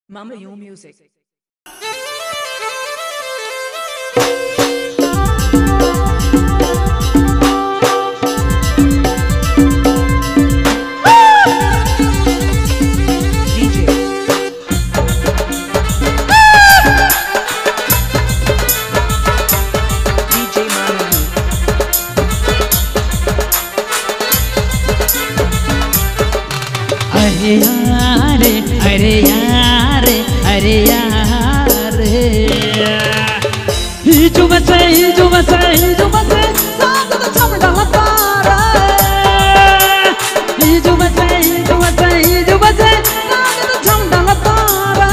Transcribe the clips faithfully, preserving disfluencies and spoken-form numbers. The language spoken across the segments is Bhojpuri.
Mama You Music. अरे यार अरे यार अरे यार हिजो बसे हिजो बसे हिजो बसे साथ तो छमड़ा तारा हिजो बसे हिजो बसे हिजो बसे साथ तो छमड़ा तारा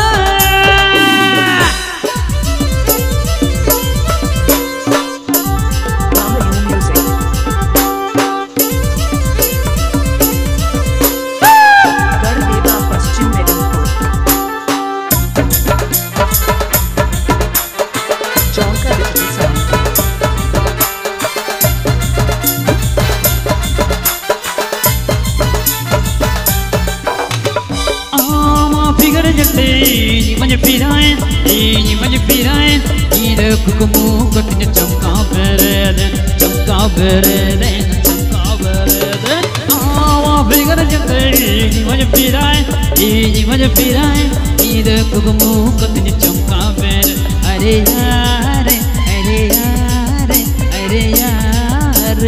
Ni banyak pirain, ni banyak pirain. Ida kukumu katanya camka berada, camka berada, camka berada. Awa figar jante, ni banyak pirain, ni banyak pirain. Ida kukumu katanya camka berada. Are yaar, are yaar, are yaar.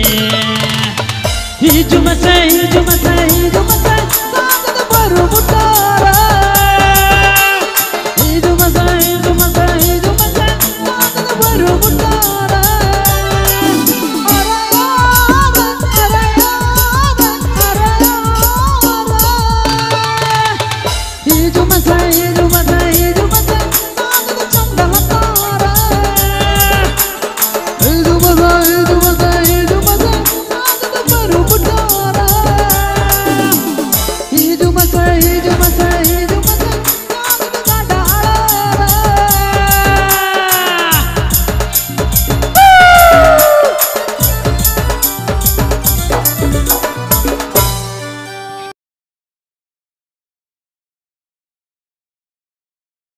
Hiju masai, hiju masai, hiju masai. Saat tu baru mutara. Hiju